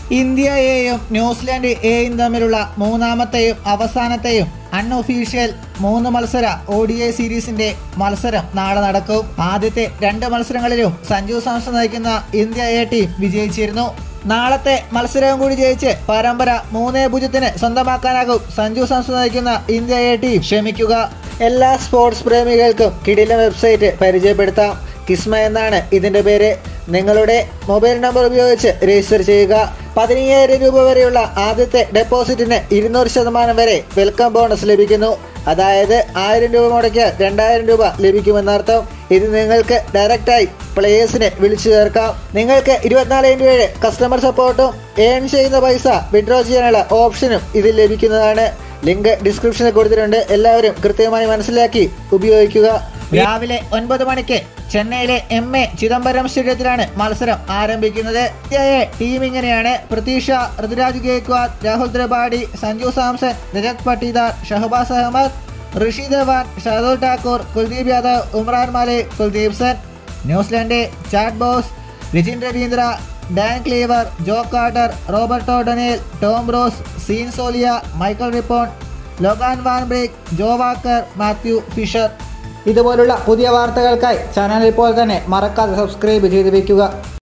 ഇന്ത്യയെയും New Zealand എയും തമ്മിലുള്ള മൂന്നാമത്തെയും അവസാനത്തെയും അൺഒഫീഷ്യൽ 3 മത്സര ODI സീരീസിന്റെ മത്സരം നാളെ നടക്കും. ആദ്യത്തെ 2 മത്സരങ്ങളിലും സഞ്ജു സാംസൺ നയിക്കുന്ന ഇന്ത്യ എ ടീം വിജയിച്ചിരുന്നു. നാളത്തെ മത്സരവും കൂടി ജയിച്ച് പരമ്പര 3-0 സ്വന്തമാക്കാനാകും സഞ്ജു സാംസൺ നയിക്കുന്ന ഇന്ത്യ എ ടീം ശ്രമിക്കുക. എല്ലാ സ്പോർട്സ് പ്രേമികൾക്കും കിടിലൻ വെബ്സൈറ്റ് പരിചയപ്പെടുത്താം. കിസ്മ എന്നാണ് ഇതിന്റെ പേര്. നിങ്ങളുടെ മൊബൈൽ നമ്പർ ഉപയോഗിച്ച് രജിസ്റ്റർ ചെയ്യുക. 15,000 രൂപ വരെയുള്ള ആദ്യത്തെ ഡെപ്പോസിറ്റിന് 200% വരെ വെൽക്കം ബോണസ് ലഭിക്കുന്നു. അതായത് 1000 രൂപ മുടക്കിയാൽ 2000 രൂപ ലഭിക്കുമെന്നർത്ഥം. ഇത് നിങ്ങൾക്ക് ഡയറക്റ്റായി പ്ലേയേഴ്സിനെ വിളിച്ചു ചേർക്കാം. നിങ്ങൾക്ക് 24/7 കസ്റ്റമർ സപ്പോർട്ടും ഏൺ ചെയ്യുന്ന പൈസ വിഡ്രോ ചെയ്യാനുള്ള ഓപ്ഷനും ഇതിൽ ലഭിക്കുന്നതാണ്. ലിങ്ക് ഡിസ്ക്രിപ്ഷനിൽ കൊടുത്തിട്ടുണ്ട്. എല്ലാവരും കൃത്യമായി മനസ്സിലാക്കി ഉപയോഗിക്കുക. രാവിലെ 9 മണിക്ക് ചെന്നൈയിലെ MA ചിദംബരം സ്റ്റേഡിയത്തിലാണ് മത്സരം ആരംഭിക്കുന്നത്. ഇന്ത്യയെ ടീം ഇങ്ങനെയാണ്: Prithvi Shaw, Ruturaj Gaikwad, Rahul Dravid, Sanju Samson, Rajat Patidar, Shahbaz Ahmed, Rishi Dhawan, Shardul Thakur, Kuldeep Yadav, Umran Malik, Kuldeep Sen. New Zealand Chad Bowes, Rachin Ravindra, Dane Cleaver, Joe Carter, Robert O'Donnell, Tom Rose, Sean Solia, Michael Rippon, Logan van Beek, Joe Walker, Matthew Fisher. ഇതുപോലുള്ള പുതിയ വാർത്തകൾക്കായി ചാനൽ ഇപ്പോൾ തന്നെ മറക്കാതെ സബ്സ്ക്രൈബ് ചെയ്ത് വയ്ക്കുക.